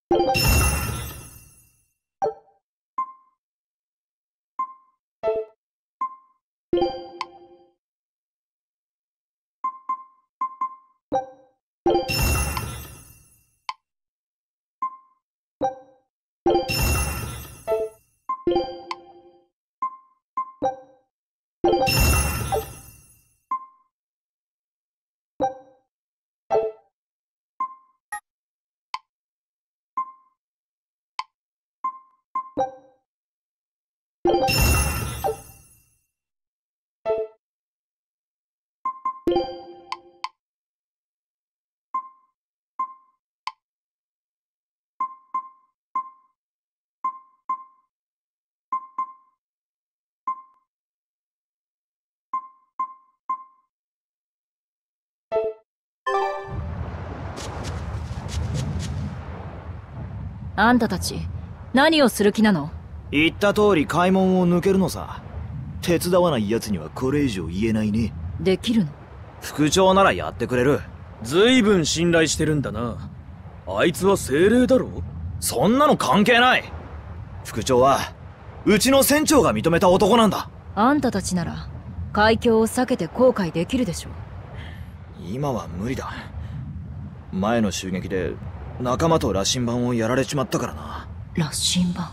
あんたたち何をする気なの？ 言った通り開門を抜けるのさ。手伝わない奴にはこれ以上言えないね。 できるの？ 副長ならやってくれる。 ずいぶん信頼してるんだな。あいつは精霊だろ？ そんなの関係ない。副長はうちの船長が認めた男なんだ。 あんたたちなら海峡を避けて航海できるでしょ。 今は無理だ。前の襲撃で仲間と羅針盤をやられちまったからな。 羅針盤？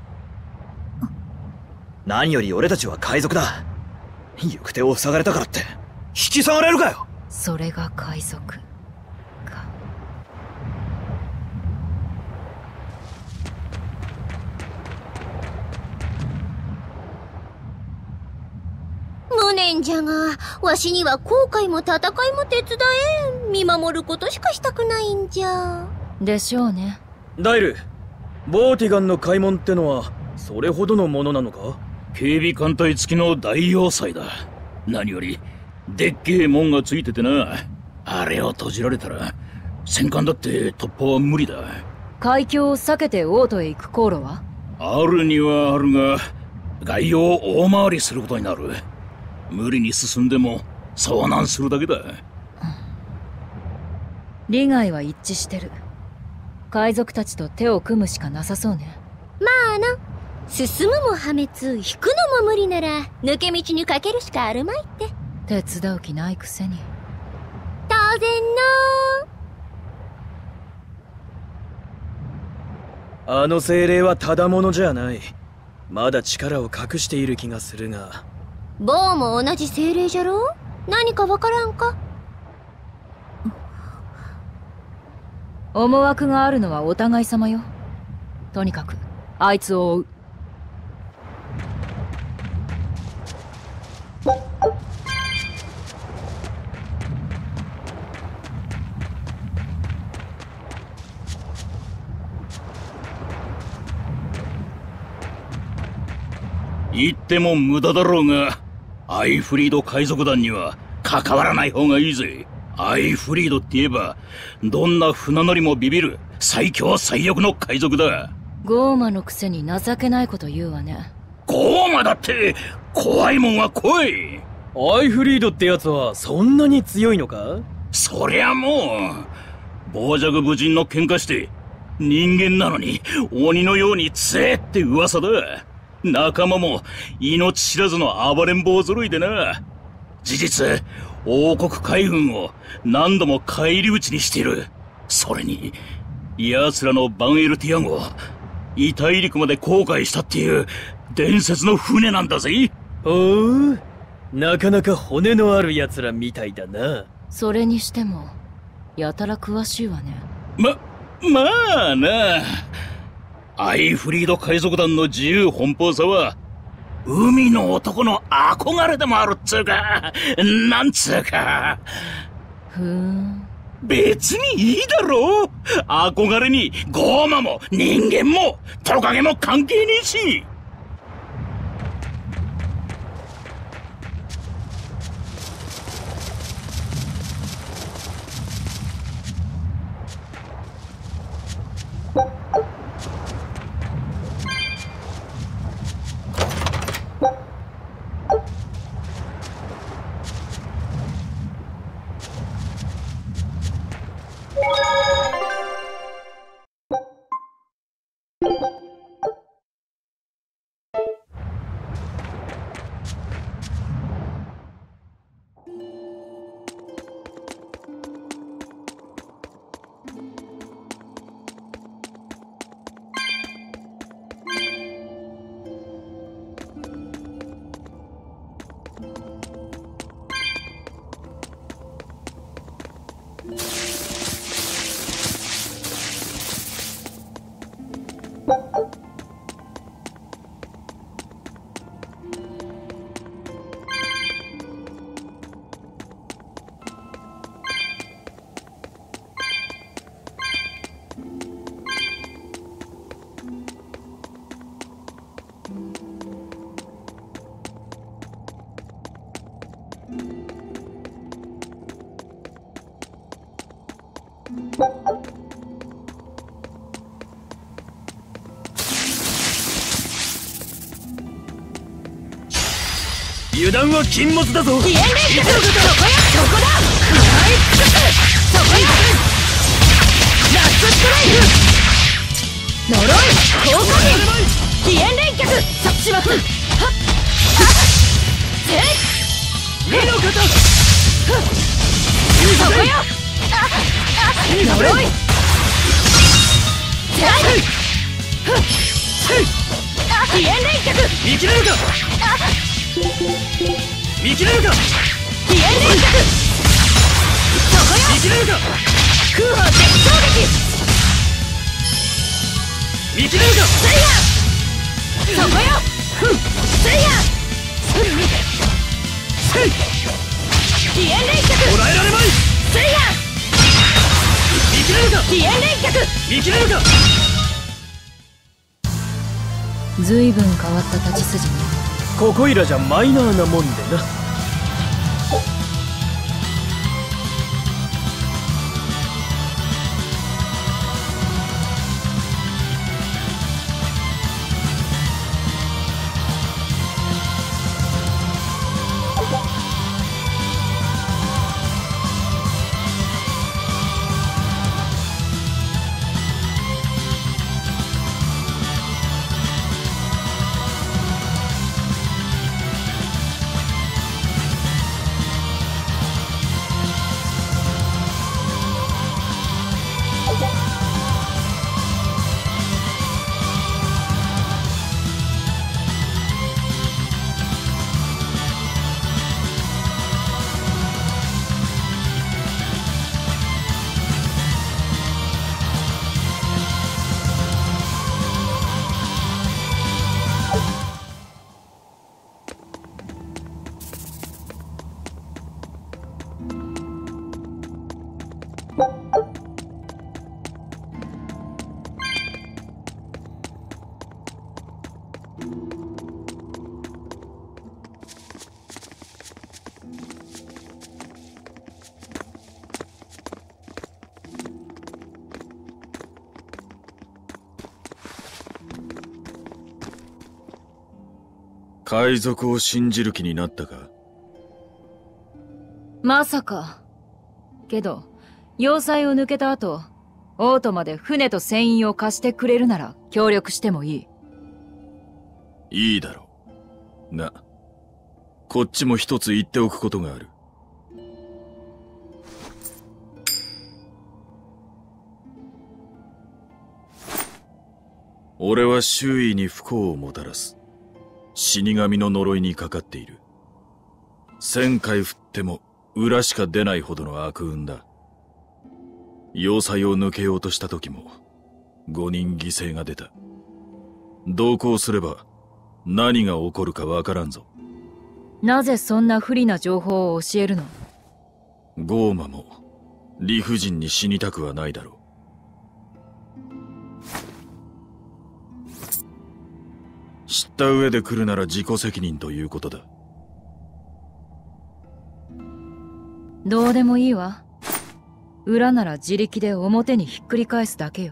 何より俺たちは海賊だ。行く手を塞がれたからって引き下がれるかよ。 それが海賊か。 無念じゃが、わしには航海も戦いも手伝えん。見守ることしかしたくないんじゃ。 でしょうね。 ダイル、ボーティガンの開門ってのはそれほどのものなのか？ 警備艦隊付きの大要塞だ。何よりでっけえ門がついててな。あれを閉じられたら戦艦だって突破は無理だ。 海峡を避けて王都へ行く航路は？ あるにはあるが、外洋を大回りすることになる。無理に進んでも遭難するだけだ。 利害は一致してる。海賊たちと手を組むしかなさそうね。 まあな、進むも破滅、引くのも無理なら抜け道にかけるしかあるまいって。 手伝う気ないくせに。 当然あの精霊はただものじゃない。まだ力を隠している気がするが。 ボーも同じ精霊じゃろ？何かわからんか？ 思惑があるのはお互い様よ。とにかくあいつを追う。 言っても無駄だろうが、アイフリード海賊団には関わらない方がいいぜ。アイフリードって言えばどんな船乗りもビビる最強最悪の海賊だ。 ゴーマのくせに情けないこと言うわね。 ゴーマだって怖いもんは怖い。 アイフリードってやつはそんなに強いのか？ そりゃもう傍若無人の喧嘩して人間なのに鬼のように強えって噂だ。仲間も命知らずの暴れん坊揃いでな。事実王国海軍を何度も返り討ちにしている。それに奴らのバンエルティア号、異大陸まで航海したっていう伝説の船なんだぜ。 おう、なかなか骨のある奴らみたいだな。 それにしてもやたら詳しいわね。 まあな。アイフリード海賊団の自由奔放さは海の男の憧れでもあるっつうか、なんつうか。 ふーん。 別にいいだろう。憧れにゴーマも人間もトカゲも関係ねえし。 油断は禁物だぞ。 遅延連結。そこや、そこだ。食らい尽くす。そこや。ラストストライク。呪い効果陣。遅延連結。殺しまく。はっぜっ目の型。 そこよ。呪いぜっ遅延連結。 見切れるか。見切れるか。 遅延連結。そこよ。 見切れるか。 空砲絶衝撃。 見切れるか。 スイヤそこよ。スイヤ遅延連結。 捉えられまい。 スイヤ見切れるか。 遅延連結。 見切れるか。 ずいぶん変わった立ち筋ね。 ここいらじゃマイナーなもんでな。 海賊を信じる気になったか。 まさか。けど要塞を抜けた後、オートまで船と船員を貸してくれるなら協力してもいい。 いいだろう。が、こっちも一つ言っておくことがある。俺は周囲に不幸をもたらす。死神の呪いにかかっている。1000回振っても裏しか出ないほどの悪運だ。要塞を抜けようとした時も5人犠牲が出た。同行すれば何が起こるかわからんぞ。 なぜそんな不利な情報を教えるの？ ゴーマも理不尽に死にたくはないだろう。知った上で来るなら自己責任ということだ。 どうでもいいわ。裏なら自力で表にひっくり返すだけよ。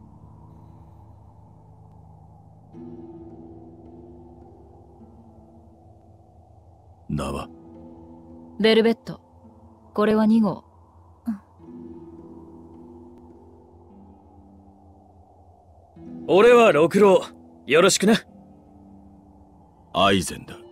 名は？ ベルベット。これは2号。 俺は六郎。よろしくな。 アイゼンだ。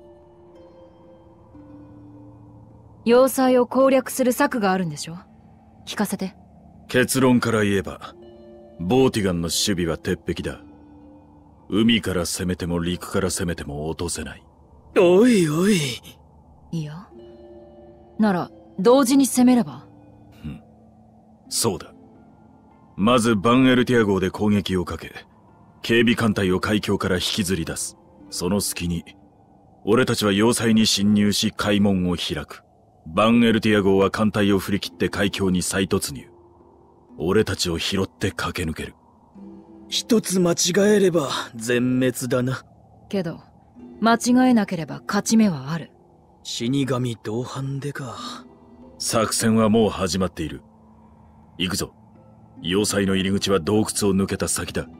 要塞を攻略する策があるんでしょ？聞かせて。 結論から言えば、ボーティガンの守備は鉄壁だ。海から攻めても陸から攻めても落とせない。 おいおい。 いや。なら、同時に攻めれば。 そうだ。まずバンエルティア号で攻撃をかけ、 警備艦隊を海峡から引きずり出す。その隙に俺たちは要塞に侵入し海門を開く。バンエルティア号は艦隊を振り切って海峡に再突入。俺たちを拾って駆け抜ける。 一つ間違えれば全滅だな。 けど間違えなければ勝ち目はある。 死神同伴でか。 作戦はもう始まっている。行くぞ。要塞の入り口は洞窟を抜けた先だ。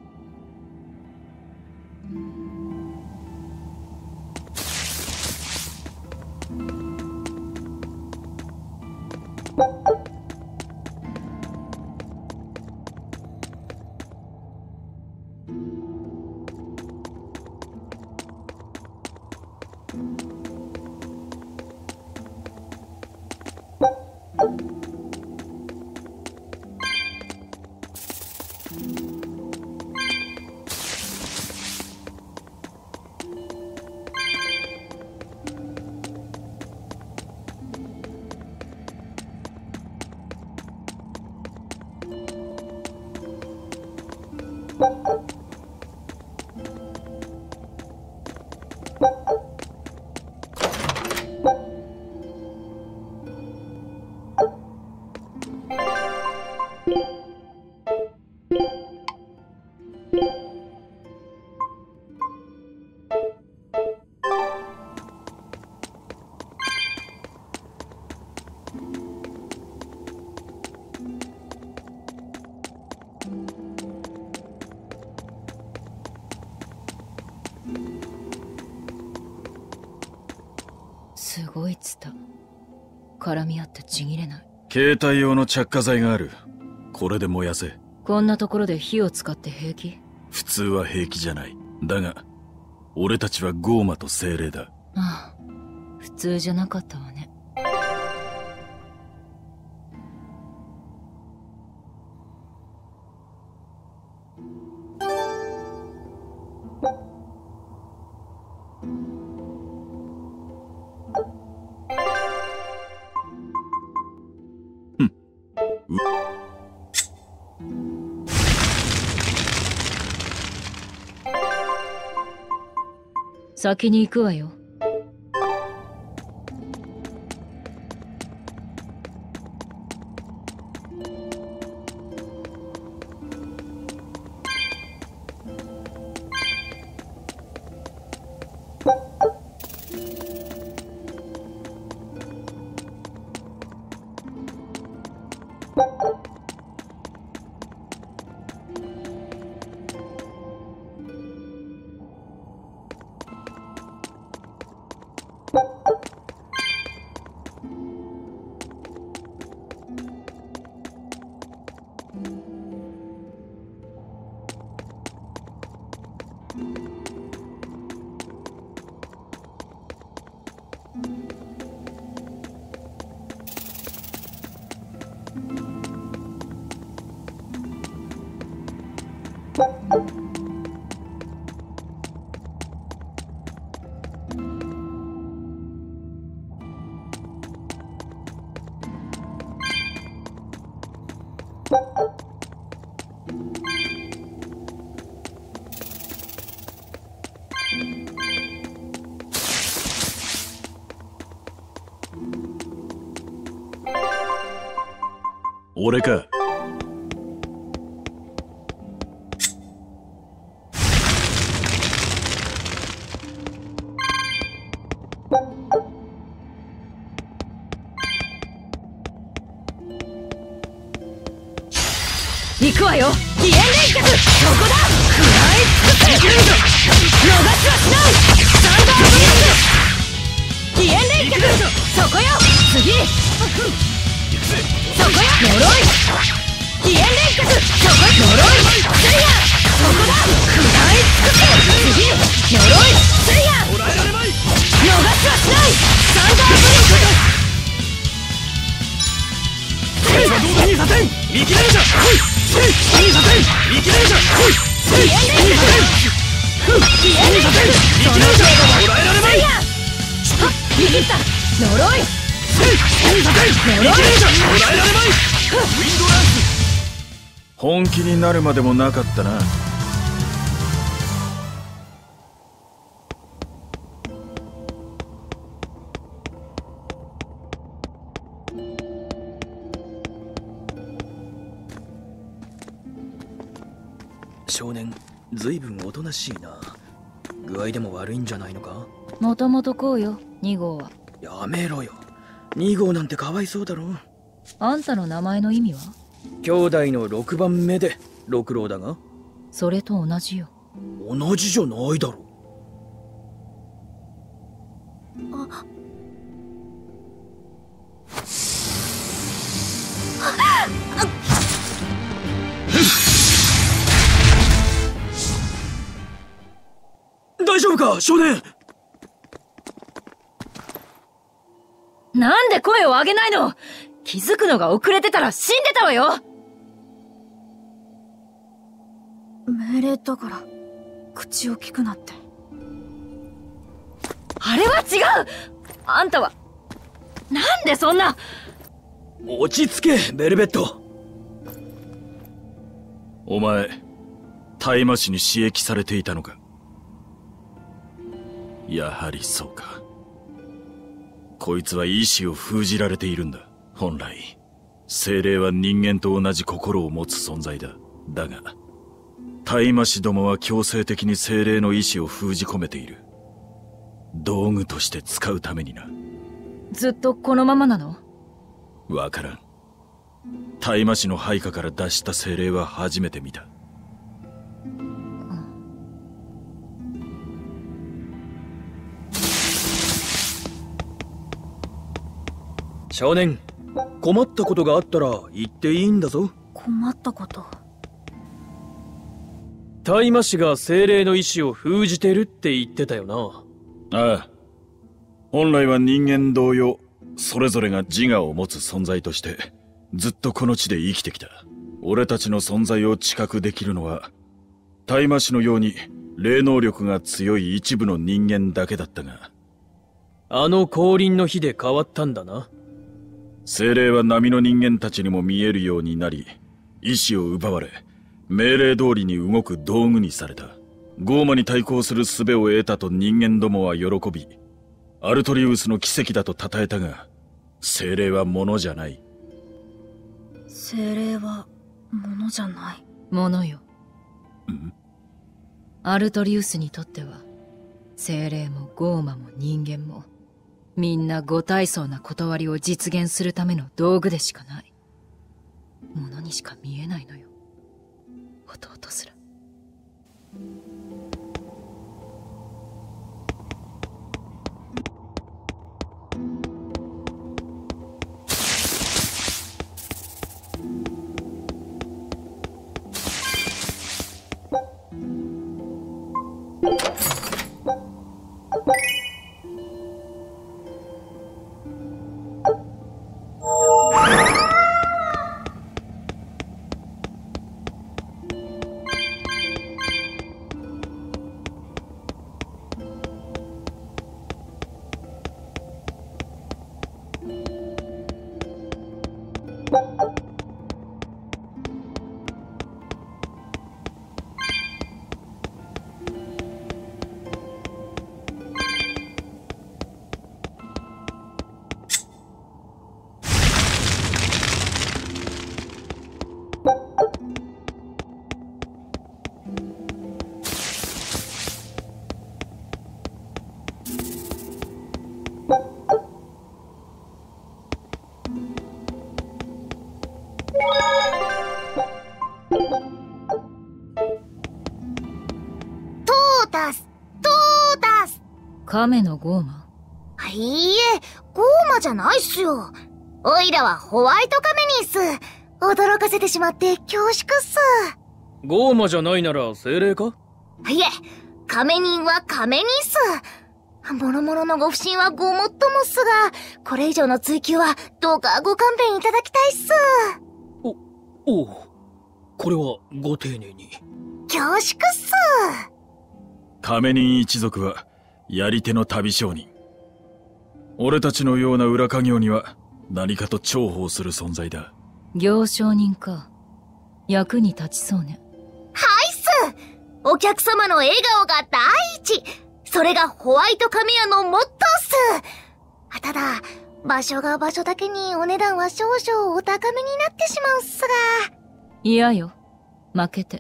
すごいツタ。絡み合ってちぎれない。 携帯用の着火剤がある。これで燃やせ。 こんなところで火を使って平気？ 普通は平気じゃない。だが俺たちはゴーマと精霊だ。 ああ、普通じゃなかったわね。先に行くわよ。 俺か。 行くわよ。飛燕連脚、そこだ。食らい尽くせ。逃しはしない。サンダーブレイク。飛燕連脚、そこよ。次。そこよ。呪い。飛燕連脚、そこよ。呪い。スイヤ。そこだ。食らい尽くせ。次。呪い。スイヤ。逃しはしない。サンダーブレイク。 いいさせん見切れるじゃん。いいさせん見切れるじゃん。 飛燕連脚。飛燕連脚。 見切れるじゃん。捕らえられまい。 握った。呪い。 いいさせん見切れるじゃん。捕らえられまい。ウィンドランス。 本気になるまでもなかったな。 少年、ずいぶんおとなしいな。具合でも悪いんじゃないのか？ もともとこうよ、2号は。 やめろよ。2号なんてかわいそうだろ。 あんたの名前の意味は？ 兄弟の6番目で六郎だが。 それと同じよ。 同じじゃないだろ。大丈夫か、少年。 なんで声を上げないの？気づくのが遅れてたら死んでたわよ。 命令だから口を聞くなって。 あれは違う。あんたはなんでそんな。 落ち着け、ベルベット。 お前、大麻市に刺激されていたのか？やはりそうか。こいつは意志を封じられているんだ。本来精霊は人間と同じ心を持つ存在だ。だが大麻師どもは強制的に精霊の意志を封じ込めている。道具として使うためにな。 ずっとこのままなの？ わからん。大麻師の配下から脱した精霊は初めて見た。 少年、困ったことがあったら言っていいんだぞ。 困ったこと？ 大麻師が精霊の意志を封じてるって言ってたよな。 ああ。本来は人間同様、それぞれが自我を持つ存在としてずっとこの地で生きてきた。俺たちの存在を知覚できるのは大麻師のように霊能力が強い一部の人間だけだったが、 あの降臨の日で変わったんだな。 精霊は波の人間たちにも見えるようになり、意志を奪われ命令通りに動く道具にされた。ゴーマに対抗する術を得たと人間どもは喜び、アルトリウスの奇跡だと称えたが、精霊は物じゃない。 精霊は物じゃない。 物よ。アルトリウスにとっては精霊もゴーマも人間もみんな五体相な断りを実現するための道具でしかない。物にしか見えないのよ、弟すら。亀のゴーマ？ いいえ、ゴーマじゃないっすよ。おいらはホワイトカメニーっす。驚かせてしまって恐縮っす。 ゴーマじゃないなら精霊か？ いえ、カメニーはカメニーっす。もろもろのご不審はごもっともっすが、これ以上の追求はどうかご勘弁いただきたいっす。 おう。これはご丁寧に。 恐縮っす。 カメニン一族はやり手の旅商人。俺たちのような裏稼業には何かと重宝する存在だ。 行商人か。役に立ちそうね。 はいっす。お客様の笑顔が第一。それがホワイトカメ屋のモットーっす。ただ、場所が場所だけにお値段は少々お高めになってしまうっすが。 嫌よ。負けて。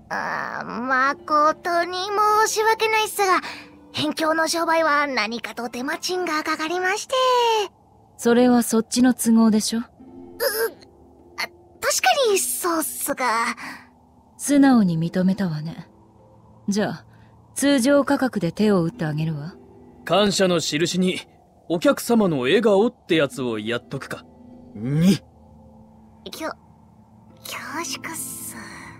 誠に申し訳ないっすが、辺境の商売は何かと手間賃がかかりまして。 それはそっちの都合でしょ。 確かにそうっすが。 素直に認めたわね。じゃあ、通常価格で手を打ってあげるわ。 感謝の印に、お客様の笑顔ってやつをやっとくか。に。 恐縮っす。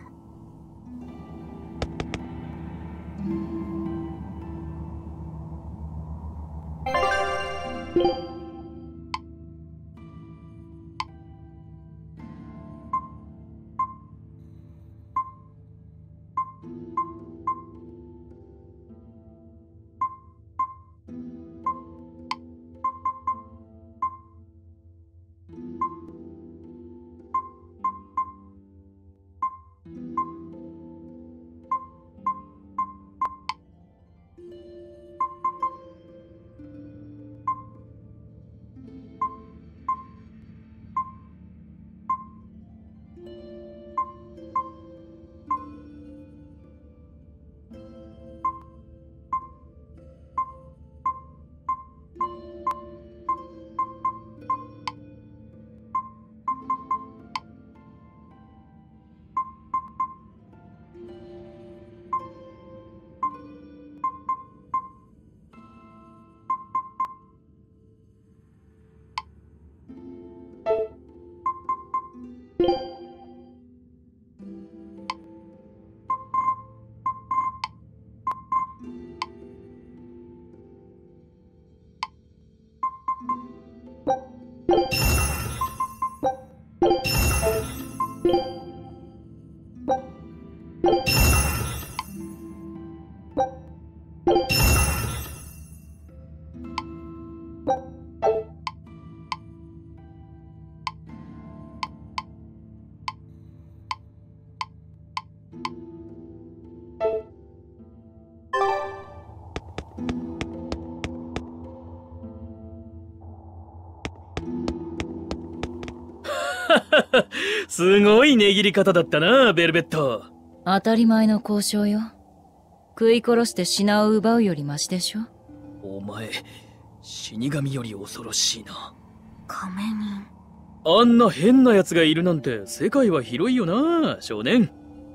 すごい値切り方だったな、ベルベット。 当たり前の交渉よ。食い殺して品を奪うよりマシでしょ。 お前、死神より恐ろしいな。 仮面人。 あんな変な奴がいるなんて世界は広いよな、少年。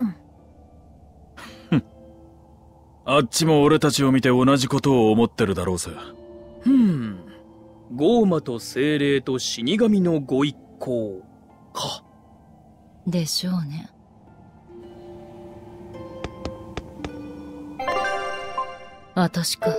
あっちも俺たちを見て同じことを思ってるだろうさ。 ゴーマと精霊と死神のご一行か。 でしょうね。私か。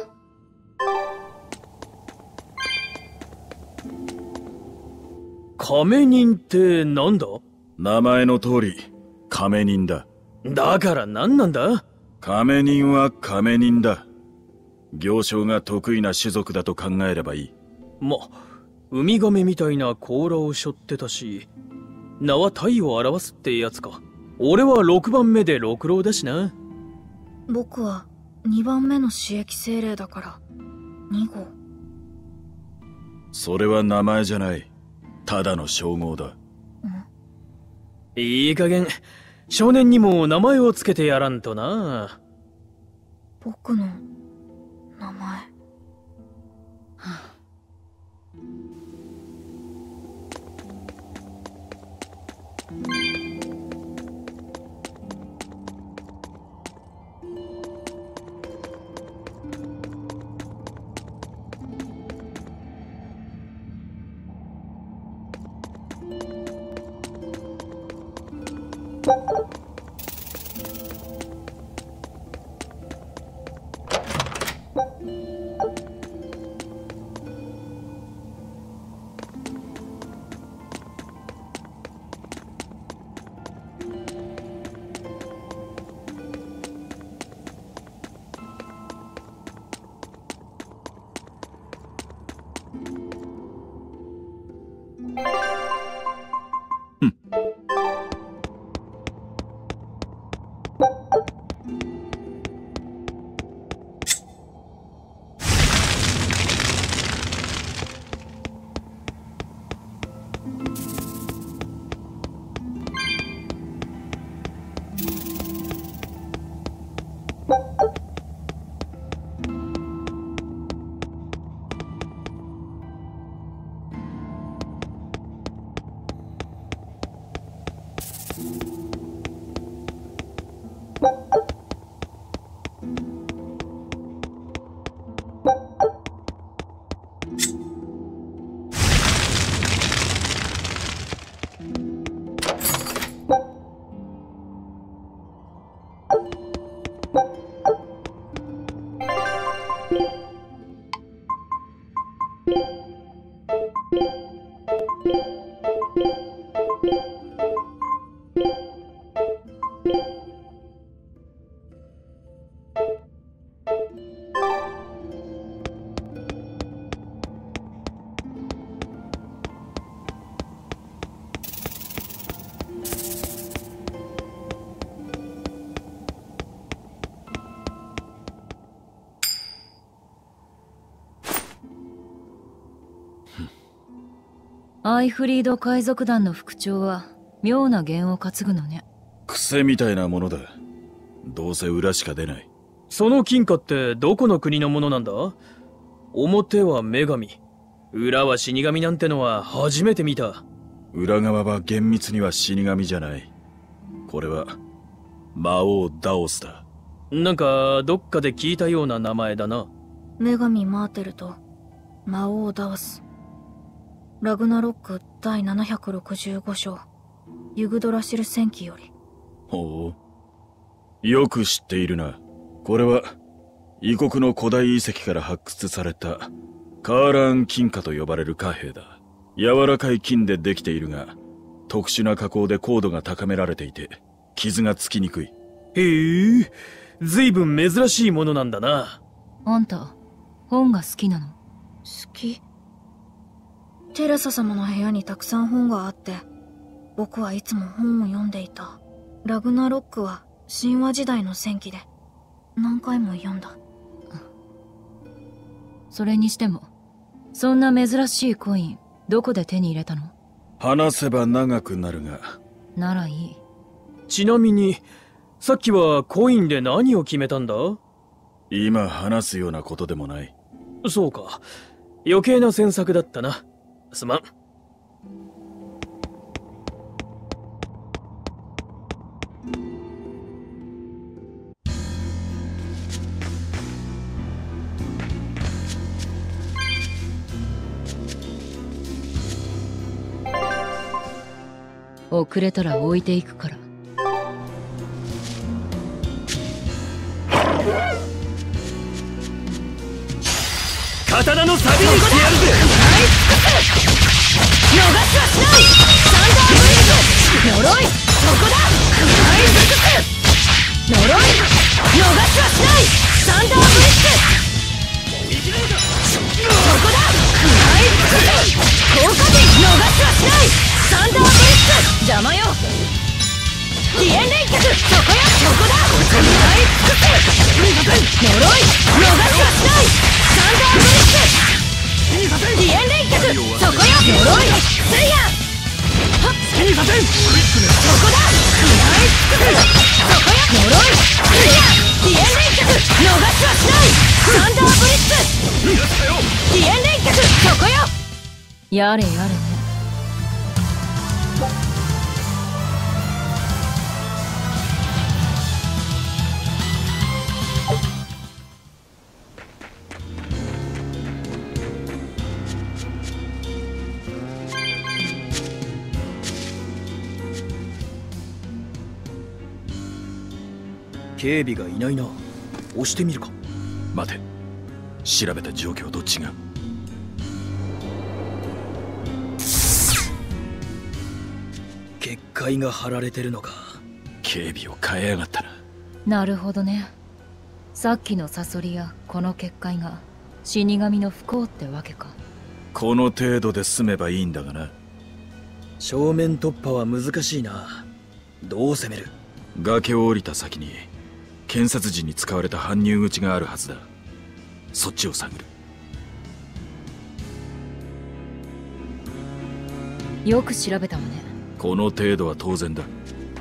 亀人ってなんだ？ 名前の通り、亀人だ。 だから何なんだ？ 亀人は亀人だ。行商が得意な種族だと考えればいい。 ウミガメみたいな甲羅を背負ってたし、名は体を表すってやつか。俺は6番目で六郎だしな。 僕は2番目の刺激精霊だから2号。 それは名前じゃない。ただの称号だ。 いい加減少年にも名前をつけてやらんとな。 僕の名前。 アイフリード海賊団の副長は妙な弦を担ぐのね。 癖みたいなものだ。どうせ裏しか出ない。 その金貨ってどこの国のものなんだ？表は女神、裏は死神なんてのは初めて見た。 裏側は厳密には死神じゃない。これは魔王ダオスだ。 なんかどっかで聞いたような名前だな。 女神マーテルと魔王ダオス。ラグナロック第765章ユグドラシル戦記より。 ほう、よく知っているな。これは異国の古代遺跡から発掘されたカーラーン金貨と呼ばれる貨幣だ。柔らかい金でできているが、特殊な加工で硬度が高められていて傷がつきにくい。 へえ、ずいぶん珍しいものなんだな。 あんた本が好きなの？ 好き？テレサ様の部屋にたくさん本があって、僕はいつも本を読んでいた。ラグナロックは神話時代の戦記で何回も読んだ。 それにしてもそんな珍しいコインどこで手に入れたの？ 話せば長くなるが。 ならいい。 ちなみにさっきはコインで何を決めたんだ？ 今話すようなことでもない。 そうか、余計な詮索だったな。すまん。 遅れたら置いていくから。 刀のサビにしてやるぜ。 逃しはしない。サンダーブリッジ呪い、そこだ。食らい尽くす。呪い、逃しはしない。サンダーブリッジそこだ。食らい尽くす。効果陣、逃しはしない。サンダーブリッジ邪魔よ。飛燕連脚そこや。そこだ。食らい尽くす。呪い、逃しはしない。サンダーブリッジ飛燕連脚そこや。呪い、せいや。はっ、好きにさせん。そこだ。食らい尽くす。そこや。呪い、せいや。飛燕連脚逃しはしない。サンダーブリッジ飛燕連脚そこよ。やれやれね。 警備がいないな。押してみるか。 待て、調べた状況と違う。 結界が張られてるのか。 警備を変えやがったな。 なるほどね。さっきのサソリやこの結界が死神の不幸ってわけか。 この程度で済めばいいんだがな。 正面突破は難しいな。どう攻める？ 崖を降りた先に建設時に使われた搬入口があるはずだ。そっちを探る。 よく調べたわね。 この程度は当然だ。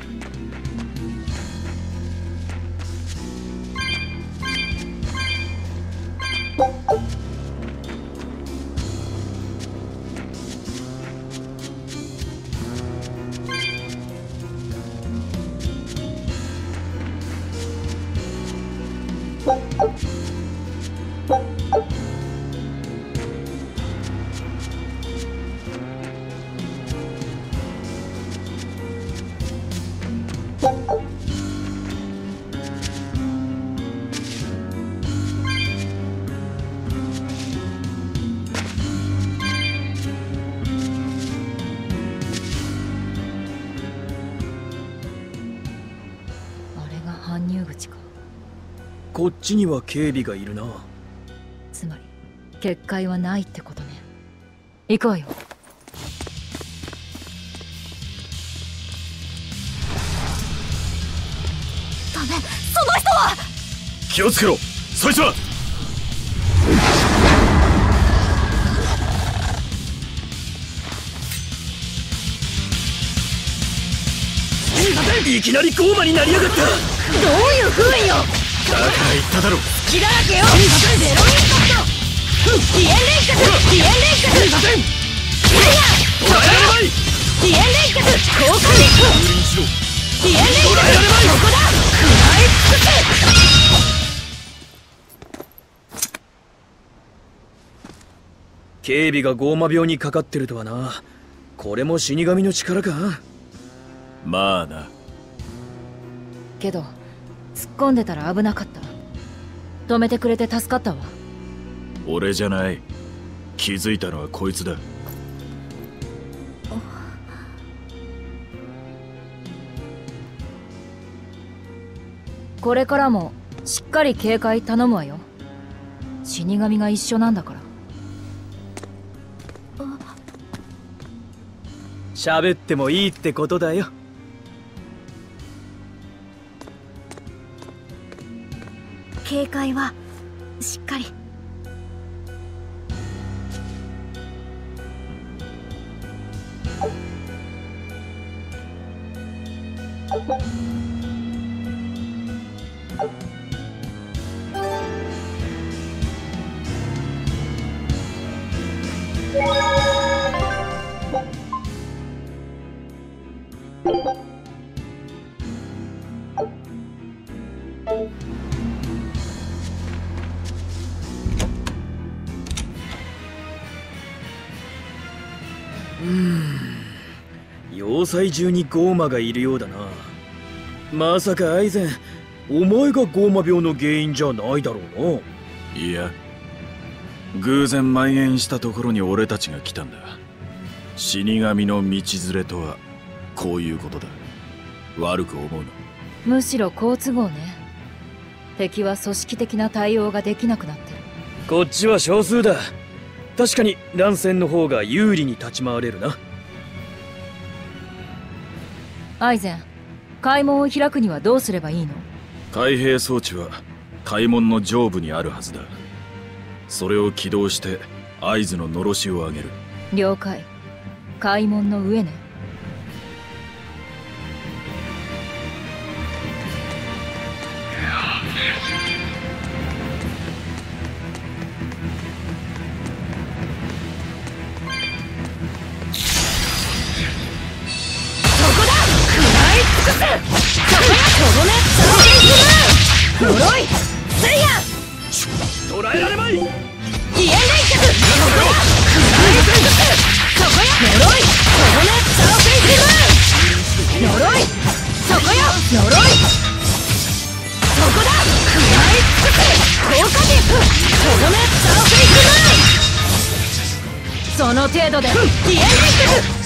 こっちには警備がいるな。 つまり結界はないってことね。行こうよ。 ダメ、その人は。 気をつけろ、そいつは。 いきなりゴーマになりやがった。 どういう風よ。 だから言っただろ。 血だらけよ。ゼロインパクト。飛燕連脚。飛燕連脚。いや捕らえられまい。 飛燕連脚。効果的。 封印しろ。 飛燕連脚。そこだ。食らい尽くす。 警備がゴーマ病にかかってるとはな。これも死神の力か。 まあな。 けど突っ込んでたら危なかった。止めてくれて助かったわ。 俺じゃない。気づいたのはこいつだ。 これからもしっかり警戒頼むわよ。死神が一緒なんだから。 喋ってもいいってことだよ。 警戒はしっかり。 要塞中にゴーマがいるようだな。まさかアイゼン、お前がゴーマ病の原因じゃないだろうな。 いや、偶然蔓延したところに俺たちが来たんだ。死神の道連れとはこういうことだ。悪く思うな。 むしろ好都合ね。敵は組織的な対応ができなくなってる。 こっちは少数だ。確かに乱戦の方が有利に立ち回れるな。 アイゼン、開門を開くにはどうすればいいの？ 開閉装置は開門の上部にあるはずだ。それを起動して合図ののろしを上げる。 了解。開門の上ね。 呪いせいや。 捕らえられまい。 飛燕連脚。そこや。呪いとどめサーフェイスムーン。呪いそこよ。呪いそこだ。食らい尽くせ。効果的とどめサーフェイスムーン。 その程度で。 飛燕連脚。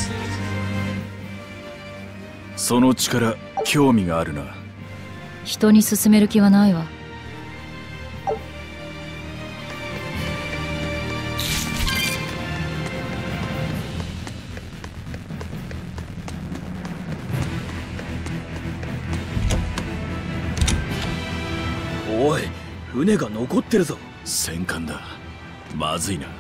その力興味があるな。 人に勧める気はないわ。 おい、船が残ってるぞ。 戦艦だ。まずいな。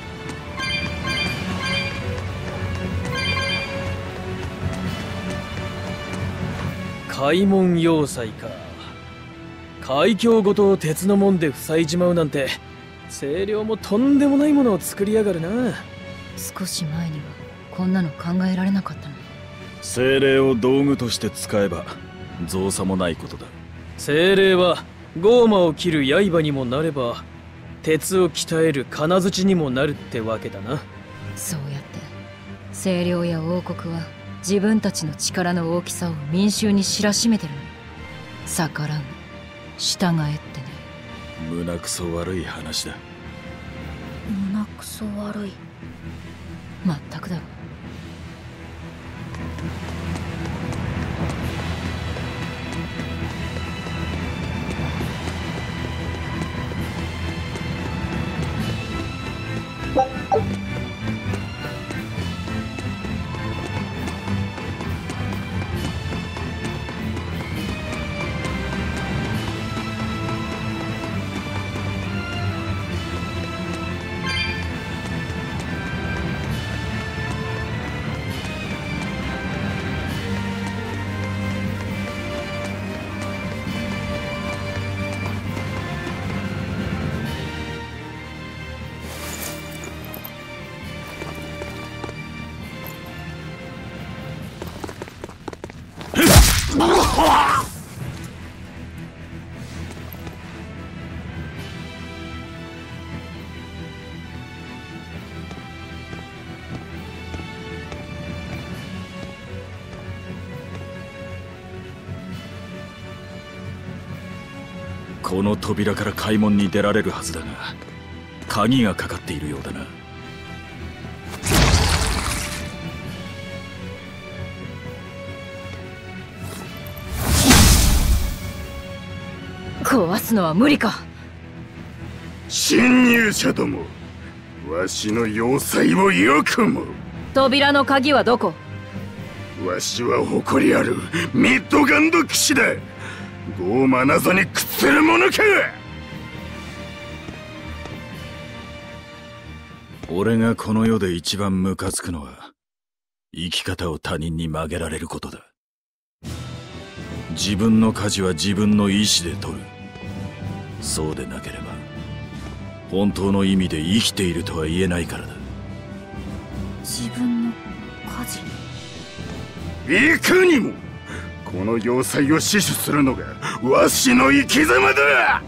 開門要塞か。海峡ごと鉄の門で塞いじまうなんて、清涼もとんでもないものを作りやがるな。 少し前にはこんなの考えられなかったの。 精霊を道具として使えば造作もないことだ。 精霊はゴーマを切る刃にもなれば、鉄を鍛える金槌にもなるってわけだな。 そうやって清涼や王国は自分たちの力の大きさを民衆に知らしめてるの。逆らう、従えってね。 胸くそ悪い話だ。 胸くそ悪い。 まったくだわ。 この扉から開門に出られるはずだが、鍵がかかっているようだな。 壊すのは無理か。 侵入者ども、わしの要塞をよくも。 扉の鍵はどこ？ わしは誇りあるミッドガンド騎士だ。傲慢なぞに屈する者か。 俺がこの世で一番ムカつくのは、生き方を他人に曲げられることだ。自分の舵は自分の意志で取る。そうでなければ本当の意味で生きているとは言えないからだ。 自分の舵。 いかにもこの要塞を死守するのがわしの生き様だ。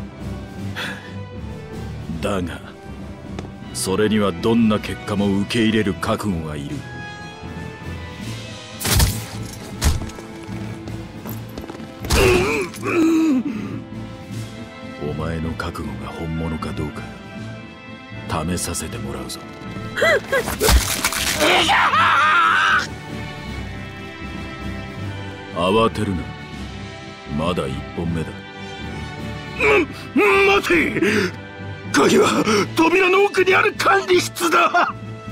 だがそれにはどんな結果も受け入れる覚悟がいる。お前の覚悟が本物かどうか試させてもらうぞ。慌てるな。まだ一本目だ。 待て。鍵は扉の奥にある管理室だ。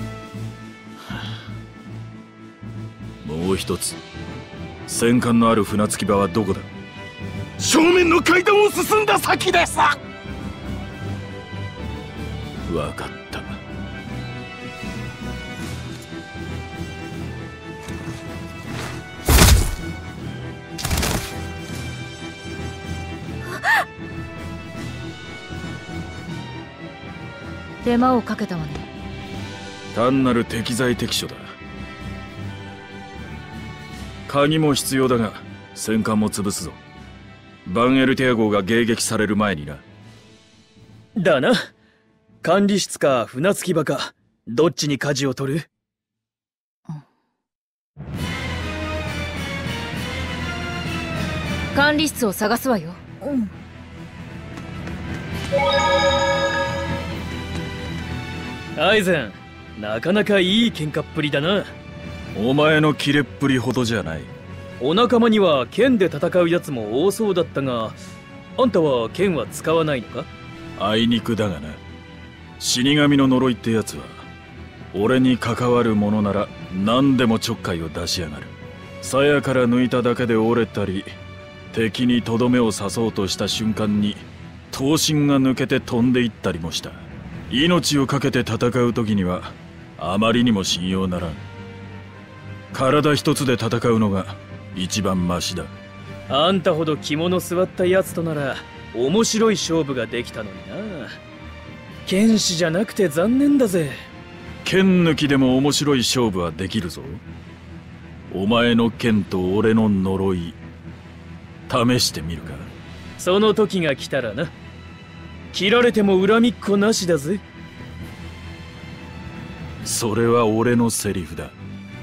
もう一つ、戦艦のある船着き場はどこだ？ 正面の階段を進んだ先です。 わかった。 手間をかけたわね。 単なる適材適所だ。鍵も必要だが戦艦も潰すぞ。バンエルティア号が迎撃される前にな。 だな。管理室か船着き場か、どっちに舵を取る？ 管理室を探すわよ。 アイゼン、なかなかいい喧嘩っぷりだな。 お前のキレっぷりほどじゃない。 お仲間には剣で戦うやつも多そうだったが、あんたは剣は使わないのか？ あいにくだがな。死神の呪いってやつは俺に関わるものなら何でもちょっかいを出しやがる。鞘から抜いただけで折れたり、敵にとどめを刺そうとした瞬間に刀身が抜けて飛んでいったりもした。命を懸けて戦う時にはあまりにも信用ならん。体一つで戦うのが一番マシだ。 あんたほど肝の据わったやつとなら面白い勝負ができたのにな。剣士じゃなくて残念だぜ。 剣抜きでも面白い勝負はできるぞ。お前の剣と俺の呪い試してみるか。 その時が来たらな。切られても恨みっこなしだぜ。 それは俺のセリフだ。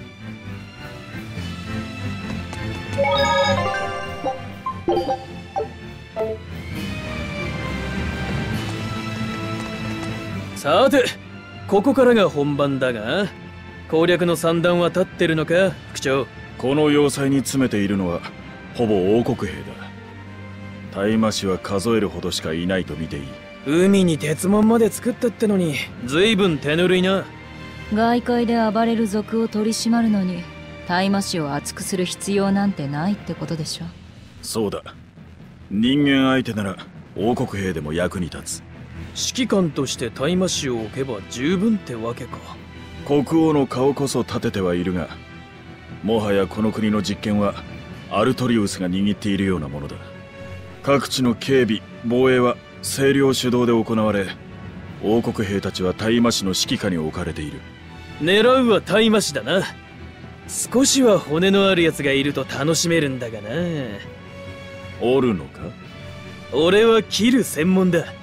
さて、ここからが本番だが、攻略の算段は立ってるのか、副長。 この要塞に詰めているのはほぼ王国兵だ。大魔師は数えるほどしかいないと見ていい。 海に鉄門まで作ったってのに随分手ぬるいな。 外界で暴れる族を取り締まるのに大魔師を厚くする必要なんてないってことでしょ。 そうだ。人間相手なら王国兵でも役に立つ。 指揮官として大魔師を置けば十分ってわけか。 国王の顔こそ立ててはいるが、もはやこの国の実権はアルトリウスが握っているようなものだ。各地の警備防衛は清涼主導で行われ、王国兵たちは大魔師の指揮下に置かれている。 狙うは大魔師だな。少しは骨のあるやつがいると楽しめるんだがな。 おるのか？ 俺は切る専門だ。